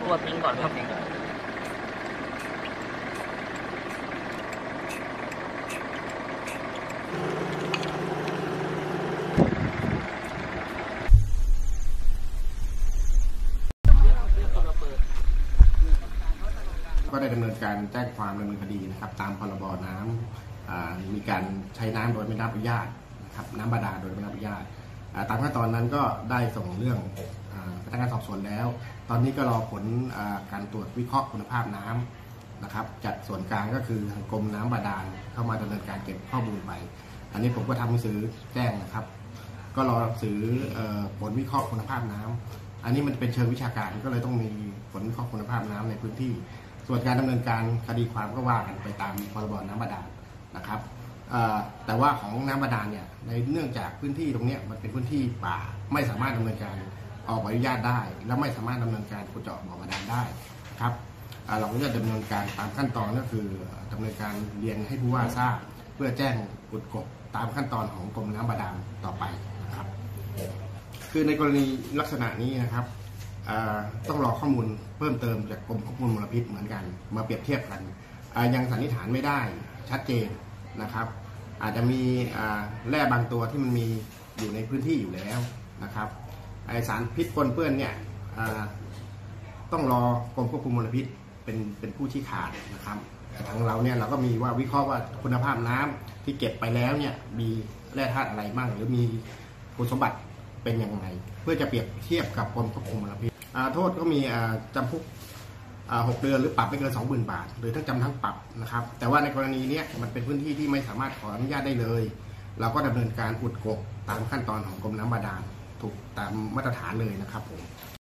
ตัวทิ้งก่อนครับก็ได้ดำเนินการแจ้งความดำเนินคดีนะครับตามพรบน้ำมีการใช้น้ำโดยไม่ได้รับอนุญาตนะครับน้ำบาดาลโดยไม่ได้รับอนุญาตตามขั้นตอนนั้นก็ได้ส่งเรื่องพนักงานสอบสวนแล้วตอนนี้ก็รอผลการตรวจวิเคราะห์คุณภาพน้ำนะครับจากส่วนกลางก็คือทางกรมน้ำบาดาลเข้ามาดำเนินการเก็บข้อมูลไปอันนี้ผมก็ทำหนังสือแจ้งนะครับก็รอหนังสือผลวิเคราะห์คุณภาพน้ำอันนี้มันเป็นเชิงวิชาการก็เลยต้องมีผลวิเคราะห์คุณภาพน้ำในพื้นที่ส่วนการดำเนินการคดีความก็ว่ากันไปตามพรบน้ำบาดาลนะครับแต่ว่าของน้ำบาดาลเนี่ยในเนื่องจากพื้นที่ตรงนี้มันเป็นพื้นที่ป่าไม่สามารถดำเนินการออกใบอนุญาตได้และไม่สามารถดำเนินการขุดเจาะบ่อบาดาลได้ครับเราก็จะดำเนินการตามขั้นตอนก็คือดำเนินการเรียนให้ผู้ว่าทราบเพื่อแจ้งกฎกบตามขั้นตอนของกรมน้ำบาดาลต่อไปนะครับคือในกรณีลักษณะนี้นะครับต้องรอข้อมูลเพิ่มเติมจากกรมควบคุมมลพิษเหมือนกันมาเปรียบเทียบกันยังสันนิษฐานไม่ได้ชัดเจนนะครับอาจจะมีแร่บางตัวที่มันมีอยู่ในพื้นที่อยู่แล้วนะครับไอสารพิษปนเปื้อนเนี่ยต้องรอกรมควบคุมมลพิษเป็นผู้ชี้ขาดนะครับแต่ทางเราเนี่ยเราก็มีว่าวิเคราะห์ว่าคุณภาพน้ำที่เก็บไปแล้วเนี่ยมีแร่ธาตุอะไรบ้างหรือมีคุณสมบัติเป็นยังไงเพื่อจะเปรียบเทียบกับกรมควบคุมมลพิษโทษก็มีจำคุก6 เดือนหรือปรับไม่เกิน 20,000 บาทหรือทั้งจำทั้งปรับนะครับแต่ว่าในกรณีนี้มันเป็นพื้นที่ที่ไม่สามารถขออนุญาตได้เลยเราก็ดำเนินการอุดกบตามขั้นตอนของกรมน้ำบาดาลถูกตามมาตรฐานเลยนะครับผม